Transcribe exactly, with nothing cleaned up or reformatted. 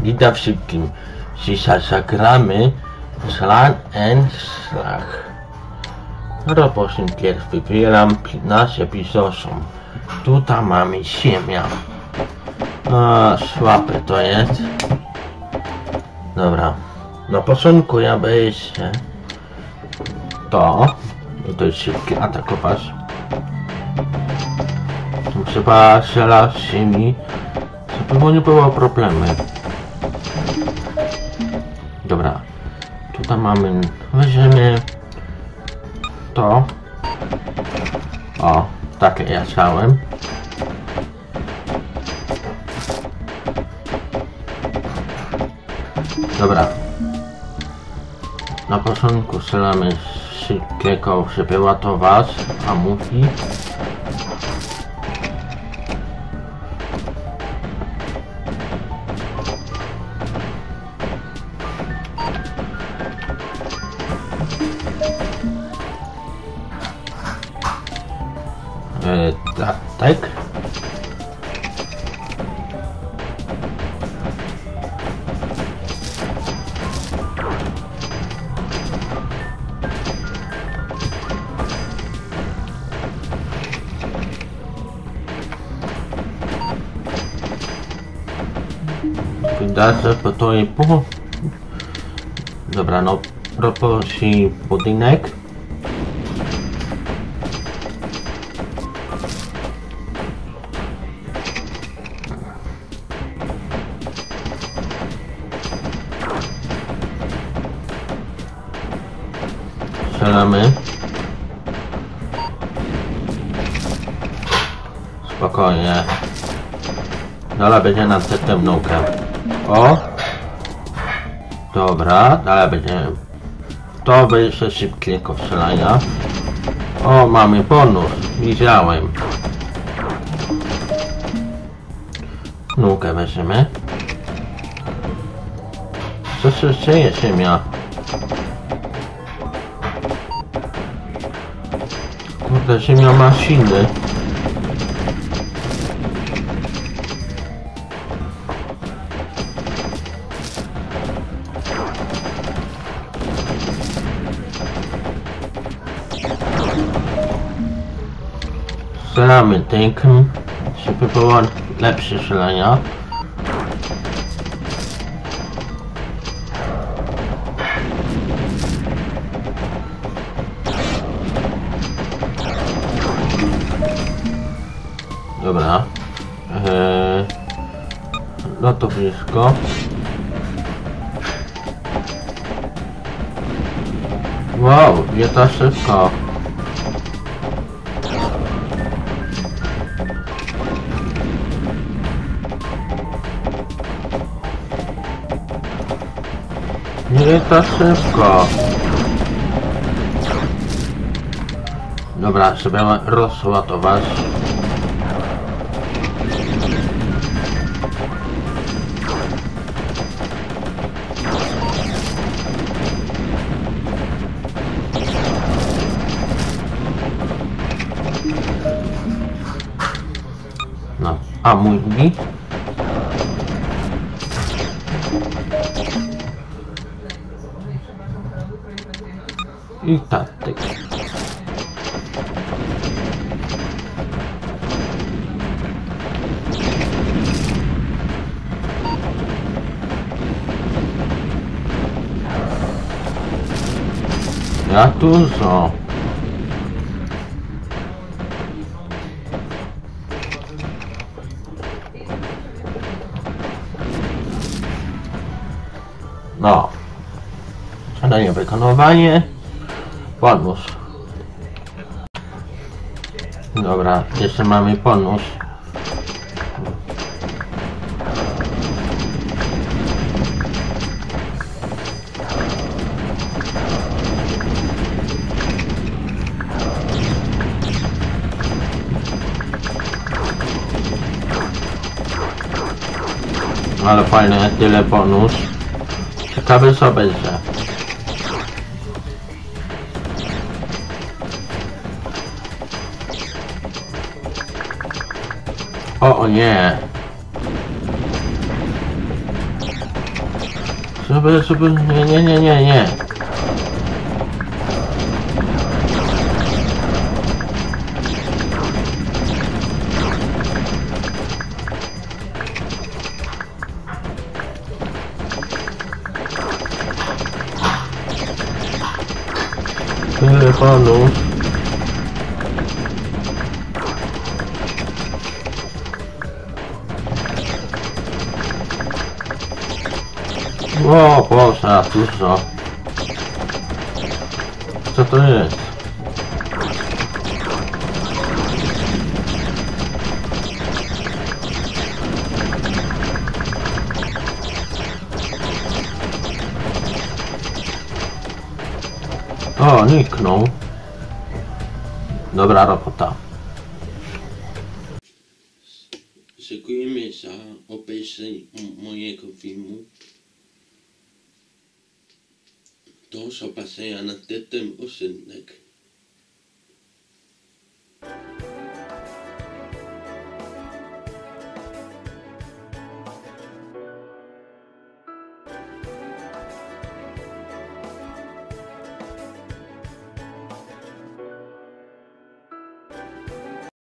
Witam wszystkim. Dzisiaj zagramy Slan and Slag. Rozpocznę pierwszy. Wybieram piętnaście epizodów. Tutaj mamy ziemia. A, słabe to jest. Dobra. Na początku ja będę to. To jest szybkie atakować. Trzeba strzelać ziemi, żeby nie było problemy. Dobra. Tutaj mamy, weźmiemy to. O, takie ja chciałem. Dobra. Na początku strzelamy szybkiego, żeby ładować amuki. Tak, tak. Widać, że to i pół. Dobra, no proposi budynek. Strzelamy. Spokojnie. Dalej będzie nam przedtem naukę. O! Dobra, dalej będzie. To będzie szybkiego strzelania. O, mamy bonus. Widziałem. Naukę weźmiemy. Co się dzieje, ziemia? Kurde, ziemia ma silny. Strzelamy tym, żeby było lepsze strzelania. Dobra. Eee, no to blisko. Wow, nie ta szybko. Nie ta szybko. Dobra, trzeba rozładować. No, a mój drugi. I tak. Ja dużo. No. Zadanie wykonywanie. Bonus. Dobra, jeszcze mamy bonus. Ale fajne, tyle bonus. Ciekawe co będzie. O, o nie. żeby, żeby... Nie, nie, nie, nie, nie. Telefonu. O Boże, dużo. Co to jest? O, niknął. Dobra robota. Dziękujemy za obejrzenie mojego filmu. Do zobaczenia na tym odcinku.